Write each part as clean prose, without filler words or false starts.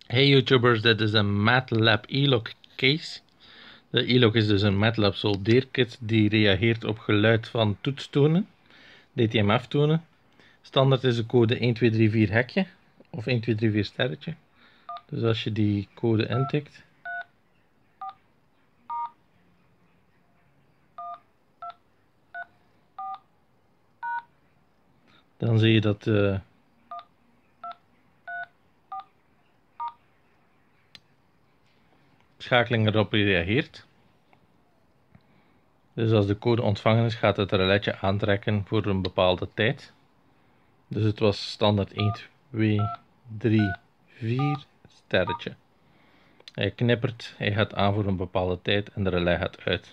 Hey YouTubers, dit is een MATLAB E-Log case. De E-Log is dus een MATLAB soldeerkit die reageert op geluid van toetstonen, DTMF-tonen. Standaard is de code 1234 hekje of 1234 sterretje. Dus als je die code intikt, dan zie je dat de schakeling erop reageert. Dus als de code ontvangen is, gaat het reletje aantrekken voor een bepaalde tijd. Dus het was standaard 1, 2, 3, 4 sterretje. Hij knippert, hij gaat aan voor een bepaalde tijd en de relais gaat uit.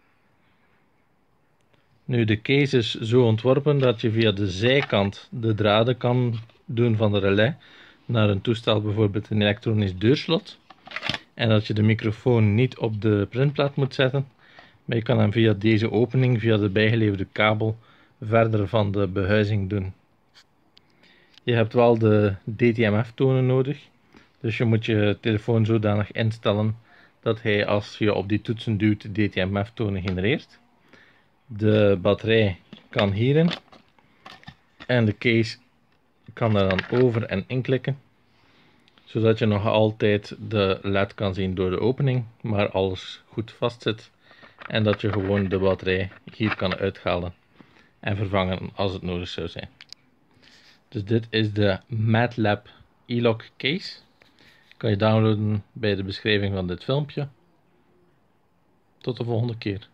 Nu, de case is zo ontworpen dat je via de zijkant de draden kan doen van de relais naar een toestel, bijvoorbeeld een elektronisch deurslot. En dat je de microfoon niet op de printplaat moet zetten, maar je kan hem via deze opening, via de bijgeleverde kabel, verder van de behuizing doen. Je hebt wel de DTMF-tonen nodig, dus je moet je telefoon zodanig instellen dat hij, als je op die toetsen duwt, DTMF-tonen genereert. De batterij kan hierin en de case kan daar dan over en inklikken, zodat je nog altijd de LED kan zien door de opening, maar alles goed vastzit en dat je gewoon de batterij hier kan uithalen en vervangen als het nodig zou zijn. Dus dit is de MATLAB E-Log case. Kan je downloaden bij de beschrijving van dit filmpje. Tot de volgende keer.